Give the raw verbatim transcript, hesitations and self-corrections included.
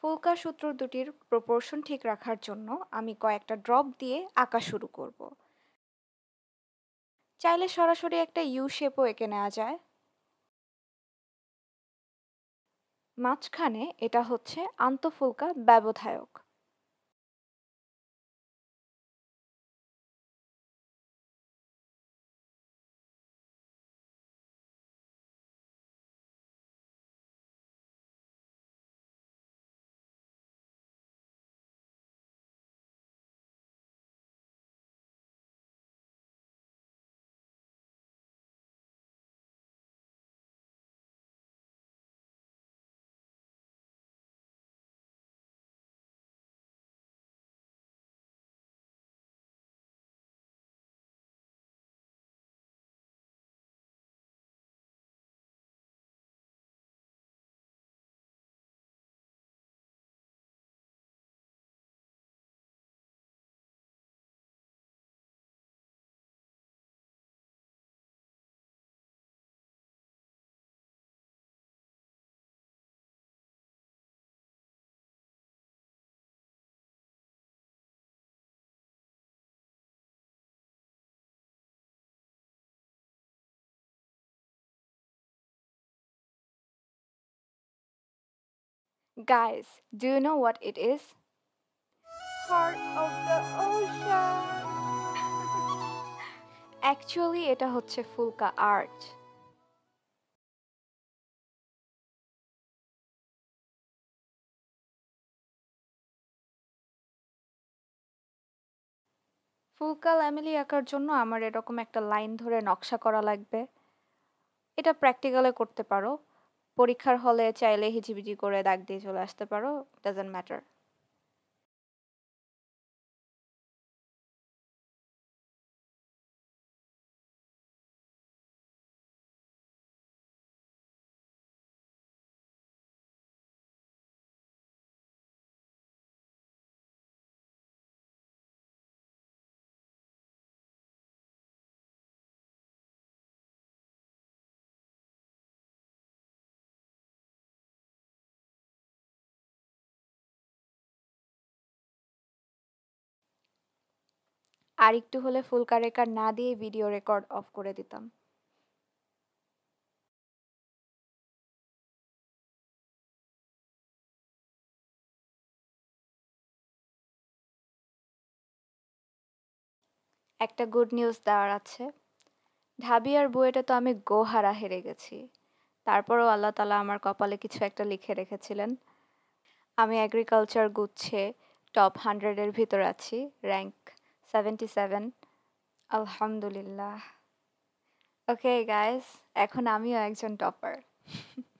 ফুলকা সূত্র দুটির প্রপোর্শন ঠিক রাখার জন্য আমি কয়েকটা ড্রপ দিয়ে আঁকা শুরু করব। চাইলে সরাসরি একটা ইউ শেপও এঁকে নেওয়া যায়। মাঝখানে এটা হচ্ছে আন্তঃফুলকা ব্যবধায়ক। Guys, do you know what it is? Heart of the ocean! Actually, এটা হচ্ছে ফুলকা আর্চ। ফুলকা ল্যামেলি আঁকার জন্য আমার এরকম একটা লাইন ধরে নকশা করা লাগবে। এটা প্র্যাকটিক্যালে করতে পারো, পরীক্ষার হলে চাইলে হিজিবিজি করে দাগ দিয়ে চলে আসতে পারো, ডাজন্ট ম্যাটার। আর একটু হলে ফুলকা রেকর্ড না দিয়ে ভিডিও রেকর্ড অফ করে দিতাম। একটা গুড নিউজ দেওয়ার আছে। ঢাবিয়ার বুয়েটে তো আমি গোহারা হেরে গেছি, তারপরও আল্লাহ তালা আমার কপালে কিছু একটা লিখে রেখেছিলেন। আমি এগ্রিকালচার গুচ্ছে টপ হান্ড্রেডের ভিতর আছি, র্যাঙ্ক সেভেন্টি সেভেন। আলহামদুলিল্লাহ। ওকে গাইস, এখন আমিও একজন টপার।